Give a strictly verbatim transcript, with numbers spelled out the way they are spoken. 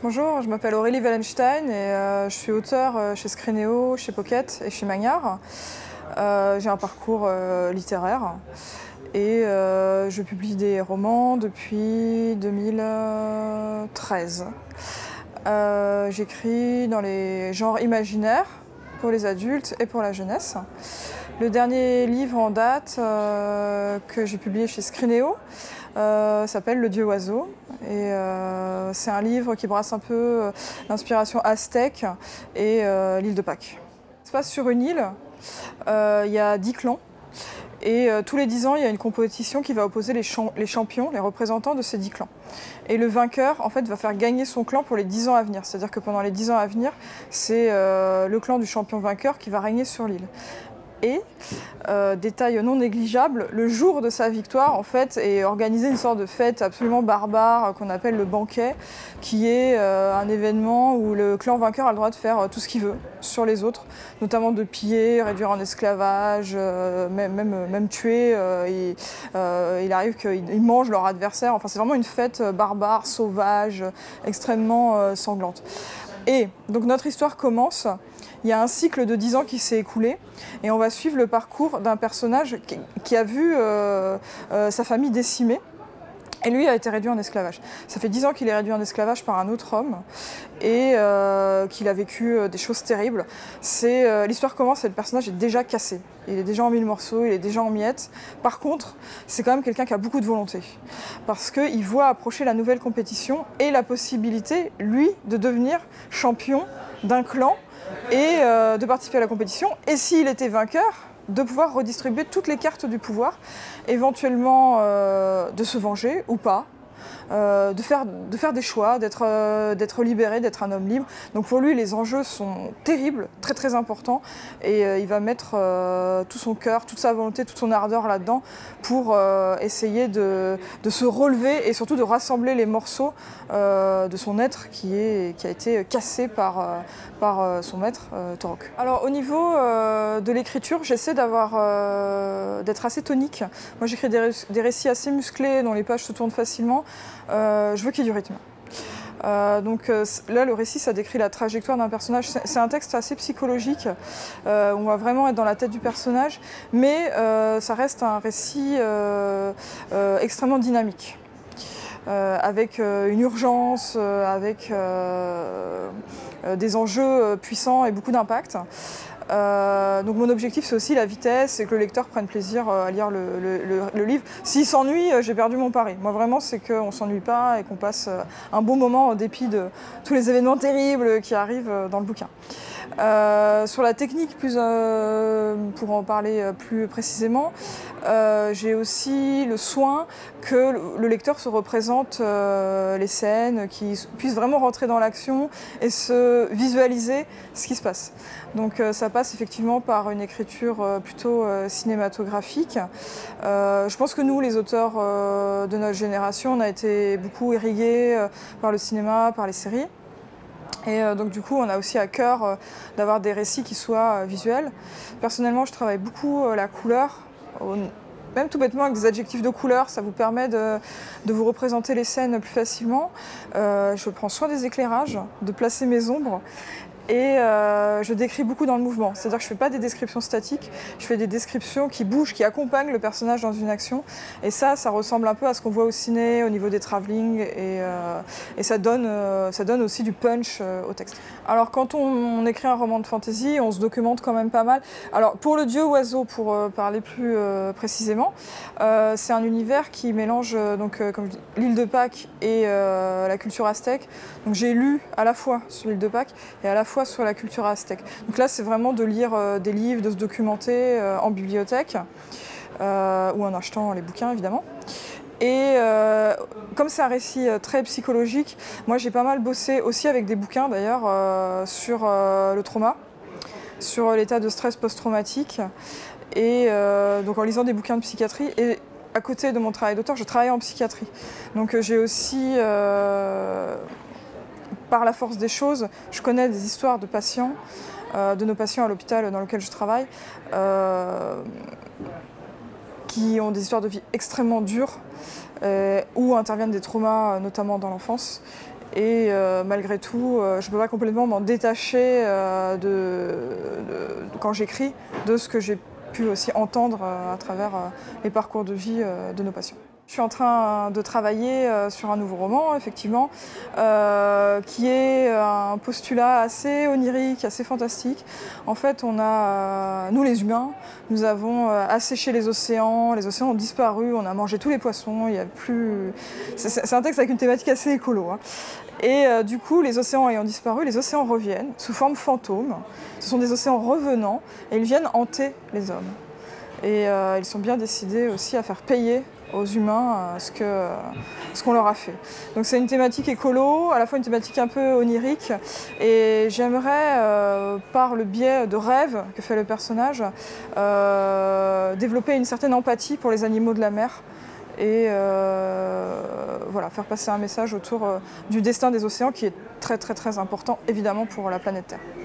Bonjour, je m'appelle Aurélie Wallenstein et euh, je suis auteure euh, chez Scrineo, chez Pocket et chez Magnard. Euh, j'ai un parcours euh, littéraire et euh, je publie des romans depuis deux mille treize. Euh, J'écris dans les genres imaginaires pour les adultes et pour la jeunesse. Le dernier livre en date euh, que j'ai publié chez Scrineo euh, s'appelle Le Dieu Oiseau. Et euh, c'est un livre qui brasse un peu euh, l'inspiration aztèque et euh, l'île de Pâques. Ça se passe sur une île, euh, il y a dix clans. Et euh, tous les dix ans, il y a une compétition qui va opposer les, champ les champions, les représentants de ces dix clans. Et le vainqueur, en fait, va faire gagner son clan pour les dix ans à venir. C'est-à-dire que pendant les dix ans à venir, c'est euh, le clan du champion vainqueur qui va régner sur l'île. Et, euh, détail non négligeable, le jour de sa victoire, en fait, est organisée une sorte de fête absolument barbare euh, qu'on appelle le banquet, qui est euh, un événement où le clan vainqueur a le droit de faire euh, tout ce qu'il veut sur les autres, notamment de piller, réduire en esclavage, euh, même, même, même tuer. Euh, et, euh, il arrive qu'ils mangent leur adversaire. Enfin, c'est vraiment une fête barbare, sauvage, extrêmement euh, sanglante. Et donc notre histoire commence. Il y a un cycle de dix ans qui s'est écoulé et on va suivre le parcours d'un personnage qui, qui a vu euh, euh, sa famille décimée et lui a été réduit en esclavage. Ça fait dix ans qu'il est réduit en esclavage par un autre homme et euh, qu'il a vécu euh, des choses terribles. Euh, L'histoire commence et le personnage est déjà cassé. Il est déjà en mille morceaux, il est déjà en miettes. Par contre, c'est quand même quelqu'un qui a beaucoup de volonté parce qu'il voit approcher la nouvelle compétition et la possibilité, lui, de devenir champion d'un clan et euh, de participer à la compétition, et s'il était vainqueur, de pouvoir redistribuer toutes les cartes du pouvoir, éventuellement euh, de se venger ou pas, euh, de, faire, de faire des choix, d'être euh, d'être libéré, d'être un homme libre. Donc pour lui, les enjeux sont terribles, très très importants, et euh, il va mettre euh, tout son cœur, toute sa volonté, toute son ardeur là-dedans pour euh, essayer de, de se relever et surtout de rassembler les morceaux euh, de son être qui, est, qui a été cassé par, euh, par euh, son maître, euh, Torok. Alors au niveau euh, de l'écriture, j'essaie d'avoir euh, d'être assez tonique. Moi j'écris des, ré des récits assez musclés dont les pages se tournent facilement. Euh, je veux qu'il y ait du rythme. Euh, donc euh, là, le récit, ça décrit la trajectoire d'un personnage. C'est un texte assez psychologique, euh, on va vraiment être dans la tête du personnage, mais euh, ça reste un récit euh, euh, extrêmement dynamique. Euh, avec euh, une urgence, euh, avec euh, euh, des enjeux puissants et beaucoup d'impact. Euh, donc mon objectif c'est aussi la vitesse et que le lecteur prenne plaisir à lire le, le, le, le livre. S'il s'ennuie, j'ai perdu mon pari. Moi vraiment c'est qu'on ne s'ennuie pas et qu'on passe un bon moment en dépit de tous les événements terribles qui arrivent dans le bouquin. Euh, sur la technique, plus, euh, pour en parler plus précisément, euh, j'ai aussi le soin que le lecteur se représente euh, les scènes, qu'il puisse vraiment rentrer dans l'action et se visualiser ce qui se passe. Donc euh, ça passe effectivement par une écriture euh, plutôt euh, cinématographique. Euh, je pense que nous, les auteurs euh, de notre génération, on a été beaucoup irrigués euh, par le cinéma, par les séries. Et euh, donc du coup, on a aussi à cœur euh, d'avoir des récits qui soient euh, visuels. Personnellement, je travaille beaucoup euh, la couleur, au, même tout bêtement avec des adjectifs de couleur, ça vous permet de, de vous représenter les scènes plus facilement. Euh, je prends soin des éclairages, de placer mes ombres. Et euh, je décris beaucoup dans le mouvement, c'est-à-dire que je ne fais pas des descriptions statiques, je fais des descriptions qui bougent, qui accompagnent le personnage dans une action. Et ça, ça ressemble un peu à ce qu'on voit au ciné, au niveau des travelling, et, euh, et ça, donne, euh, ça donne aussi du punch euh, au texte. Alors quand on, on écrit un roman de fantasy, on se documente quand même pas mal. Alors pour Le Dieu Oiseau, pour euh, parler plus euh, précisément, euh, c'est un univers qui mélange euh, donc, euh, comme je dis, l'île de Pâques et euh, la culture aztèque. Donc j'ai lu à la fois sur l'île de Pâques et à la fois sur la culture aztèque. Donc là, c'est vraiment de lire euh, des livres, de se documenter euh, en bibliothèque euh, ou en achetant les bouquins, évidemment. Et euh, comme c'est un récit euh, très psychologique, moi j'ai pas mal bossé aussi avec des bouquins d'ailleurs euh, sur euh, le trauma, sur l'état de stress post-traumatique, et euh, donc en lisant des bouquins de psychiatrie. Et à côté de mon travail d'auteur, je travaille en psychiatrie. Donc euh, j'ai aussi, euh, par la force des choses, je connais des histoires de patients, euh, de nos patients à l'hôpital dans lequel je travaille, euh, qui ont des histoires de vie extrêmement dures, euh, où interviennent des traumas, notamment dans l'enfance. Et euh, malgré tout, euh, je ne peux pas complètement m'en détacher euh, de, de, de, quand j'écris, de ce que j'ai pu aussi entendre euh, à travers euh, les parcours de vie euh, de nos patients. Je suis en train de travailler euh, sur un nouveau roman, effectivement, euh, qui est un postulat assez onirique, assez fantastique. En fait, on a, euh, nous les humains, nous avons euh, asséché les océans, les océans ont disparu, on a mangé tous les poissons, il y a plus... C'est un texte avec une thématique assez écolo, hein. Et euh, du coup, les océans ayant disparu, les océans reviennent sous forme fantôme. Ce sont des océans revenants et ils viennent hanter les hommes. Et euh, ils sont bien décidés aussi à faire payer aux humains euh, ce que, euh, ce qu'on leur a fait. Donc c'est une thématique écolo, à la fois une thématique un peu onirique, et j'aimerais, euh, par le biais de rêves que fait le personnage, euh, développer une certaine empathie pour les animaux de la mer, et euh, voilà, faire passer un message autour euh, du destin des océans qui est très très très important évidemment pour la planète Terre.